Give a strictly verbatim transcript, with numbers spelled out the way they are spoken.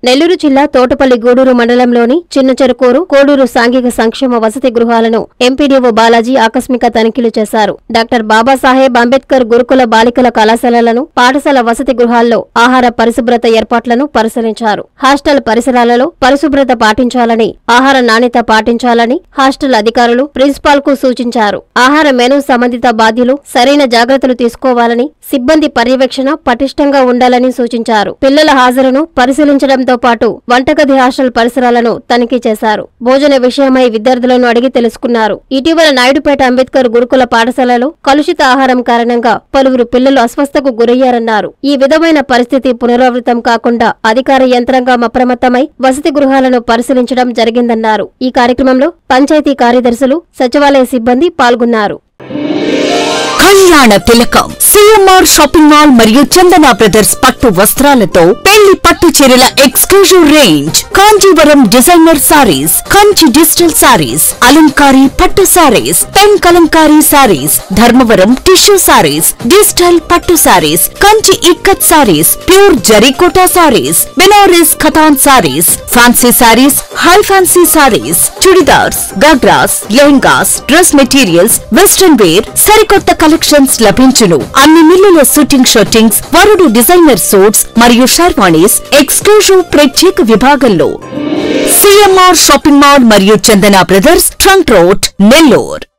నెల్లూరు జిల్లా తోటపల్లి గూడూరు మండలంలోని చిన్నచెరుకూరు కోడూరు సాంఘిక సంక్షేమ వసతి గృహాలను ఎంపీడీఓ బాలాజీ ఆకస్మిక తనిఖీలు చేశారు. డాక్టర్ బాబాసాహెబ్ అంబేద్కర్ గురుకుల బాలికల కళాశాలలను, పాఠశాల వసతి గృహాల్లో ఆహార పరిశుభ్రత ఏర్పాట్లను పరిశీలించారు. హాస్టల్ పరిసరాలలో పరిశుభ్రత పాటించాలని, ఆహార నాణ్యత పాటించాలని హాస్టల్ అధికారులు ప్రిన్సిపాల్ కు సూచించారు. ఆహార మెనూ సంబంధిత బాధ్యులు సరైన జాగ్రత్తలు తీసుకోవాలని, సిబ్బంది పర్యవేక్షణ పటిష్టంగా ఉండాలని సూచించారు. పిల్లల హాజరును పరిశీలించడంతో పాటు వంటగది హాస్టల్ పరిసరాలను తనిఖీ చేశారు. భోజన విషయమై విద్యార్థులను అడిగి తెలుసుకున్నారు. ఇటీవల నాయుడుపేట అంబేద్కర్ గురుకుల పాఠశాలలో కలుషిత ఆహారం కారణంగా పలువురు పిల్లలు అస్వస్థకు గురయ్యారన్నారు. ఈ విధమైన పరిస్థితి పునరావృతం కాకుండా అధికార యంత్రాంగం అప్రమత్తమై వసతి గృహాలను పరిశీలించడం జరిగిందన్నారు. ఈ కార్యక్రమంలో పంచాయతీ కార్యదర్శులు, సచివాలయ సిబ్బంది పాల్గొన్నారు. కళ్యాణ తిలకం సిఎంఆర్ షాపింగ్ మాల్ మరియు చందన బ్రదర్స్ పట్టు వస్త్రాలతో పెళ్లి పట్టు చీరల exclusive range, Kanjeevaram designer saris, Kanchi digital saris, అలంకారీ పట్టు saris, pen Kalamkari saris, Dharmavaram tissue saris, digital పట్టు saris, Kanchi ikat saris, pure Zari Kota saris, Banaras Katan saris, fancy saris, high fancy saris, churidars, ghagras, lehengas, dress materials, western wear, సరికొత్త కలెక్షన్స్ లభించును. అన్ని మిల్లుల షూటింగ్ షర్టింగ్స్, వరుడు డిజైనర్ సూట్స్ మరియు షర్వాణీస్ ఎక్స్క్లూజివ్ ప్రత్యేక విభాగంలో సిఎంఆర్ షాపింగ్ మాల్ మరియు Chandana brothers, trunk road, Nellore.